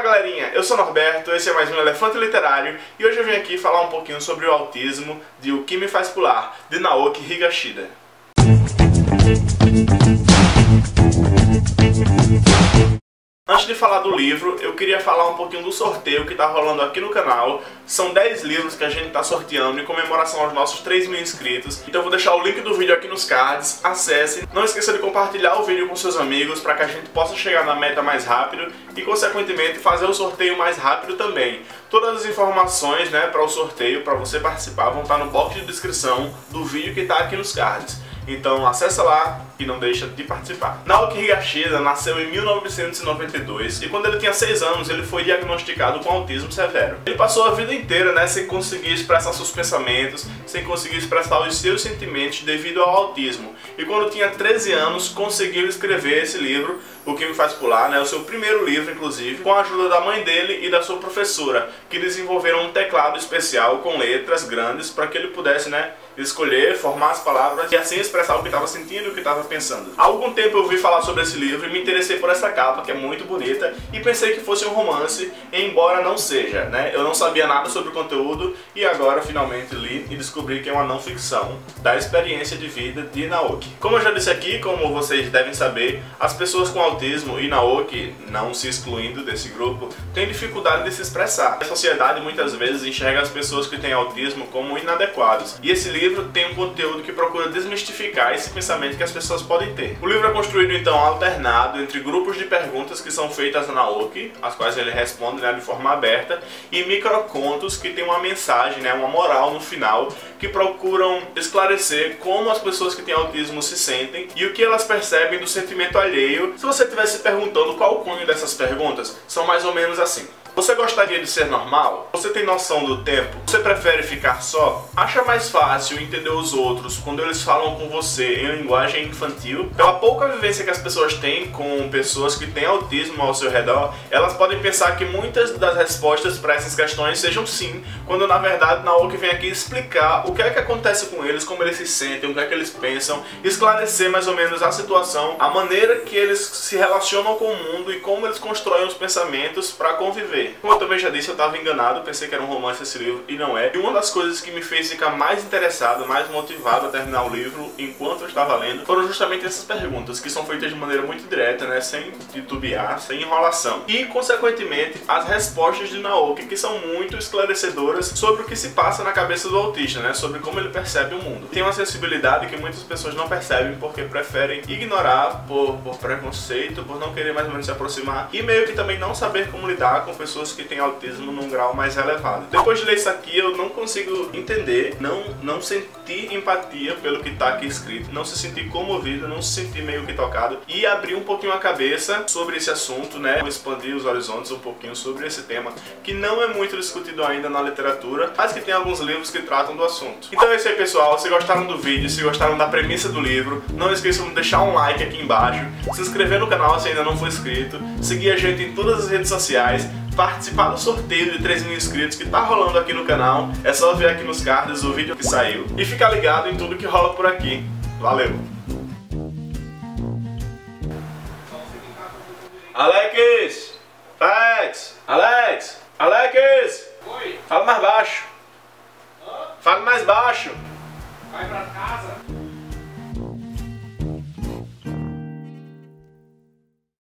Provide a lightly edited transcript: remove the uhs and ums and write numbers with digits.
Fala galerinha, eu sou Norberto, esse é mais um Elefante Literário e hoje eu vim aqui falar um pouquinho sobre o autismo de O Que Me Faz Pular, de Naoki Higashida. Antes de falar do livro, eu queria falar um pouquinho do sorteio que está rolando aqui no canal. São 10 livros que a gente está sorteando em comemoração aos nossos 3 mil inscritos. Então eu vou deixar o link do vídeo aqui nos cards, acessem. Não esqueça de compartilhar o vídeo com seus amigos para que a gente possa chegar na meta mais rápido e, consequentemente, fazer o sorteio mais rápido também. Todas as informações, para o sorteio, para você participar, vão estar no box de descrição do vídeo que está aqui nos cards. Então acessa lá e não deixa de participar. Naoki Higashida nasceu em 1992 e quando ele tinha 6 anos ele foi diagnosticado com autismo severo. Ele passou a vida inteira sem conseguir expressar seus pensamentos, sem conseguir expressar os seus sentimentos devido ao autismo. E quando tinha 13 anos conseguiu escrever esse livro, O Que Me Faz Pular, o seu primeiro livro inclusive, com a ajuda da mãe dele e da sua professora, que desenvolveram um teclado especial com letras grandes para que ele pudesse escolher, formar as palavras e assim expressar o que estava sentindo e o que estava pensando. Há algum tempo eu ouvi falar sobre esse livro e me interessei por essa capa, que é muito bonita, e pensei que fosse um romance, embora não seja, Eu não sabia nada sobre o conteúdo e agora finalmente li e descobri que é uma não ficção da experiência de vida de Naoki. Como eu já disse aqui, como vocês devem saber, as pessoas com autismo e Naoki, não se excluindo desse grupo, têm dificuldade de se expressar. A sociedade muitas vezes enxerga as pessoas que têm autismo como inadequados, e esse livro tem um conteúdo que procura desmistificar esse pensamento que as pessoas podem ter. O livro é construído então alternado entre grupos de perguntas que são feitas a Naoki, as quais ele responde de forma aberta, e microcontos que tem uma mensagem, uma moral no final, que procuram esclarecer como as pessoas que têm autismo se sentem e o que elas percebem do sentimento alheio. Se você estivesse perguntando qual o cunho dessas perguntas, são mais ou menos assim. Você gostaria de ser normal? Você tem noção do tempo? Você prefere ficar só? Acha mais fácil entender os outros quando eles falam com você em linguagem infantil? Pela pouca vivência que as pessoas têm com pessoas que têm autismo ao seu redor, elas podem pensar que muitas das respostas para essas questões sejam sim, quando na verdade Naoki vem aqui explicar o que é que acontece com eles, como eles se sentem, o que é que eles pensam, esclarecer mais ou menos a situação, a maneira que eles se relacionam com o mundo e como eles constroem os pensamentos para conviver. Como eu também já disse, eu estava enganado, pensei que era um romance esse livro e não é. E uma das coisas que me fez ficar mais interessado, mais motivado a terminar o livro enquanto eu estava lendo, foram justamente essas perguntas, que são feitas de maneira muito direta, sem titubear, sem enrolação. E, consequentemente, as respostas de Naoki, que são muito esclarecedoras sobre o que se passa na cabeça do autista, sobre como ele percebe o mundo. Tem uma sensibilidade que muitas pessoas não percebem porque preferem ignorar por preconceito, por não querer mais ou menos se aproximar e meio que também não saber como lidar com pessoas que têm autismo num grau mais elevado. Depois de ler isso aqui, eu não consigo entender, não sentir empatia pelo que está aqui escrito, não se sentir comovido, não se sentir meio que tocado e abrir um pouquinho a cabeça sobre esse assunto, expandir os horizontes um pouquinho sobre esse tema, que não é muito discutido ainda na literatura, mas que tem alguns livros que tratam do assunto. Então é isso aí, pessoal. Se gostaram do vídeo, se gostaram da premissa do livro, não esqueçam de deixar um like aqui embaixo, se inscrever no canal se ainda não for inscrito, seguir a gente em todas as redes sociais, participar do sorteio de 3 mil inscritos que tá rolando aqui no canal. É só ver aqui nos cards o vídeo que saiu e ficar ligado em tudo que rola por aqui. Valeu! Alex! Alex! Alex! Alex! Oi! Fala mais baixo! Hã? Fala mais baixo! Vai pra casa?